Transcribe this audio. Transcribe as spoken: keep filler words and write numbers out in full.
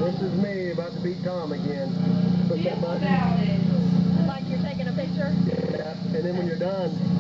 This is me about to beat Tom again. Push that button. Like you're taking a picture? Yeah, and then when you're done,